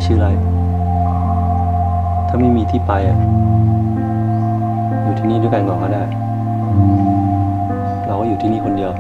ชื่ออะไรถ้าไม่มีที่ไปอ่ะอยู่ที่นี่ด้วยกันก่อนก็ได้เราก็อยู่ที่นี่คนเดียว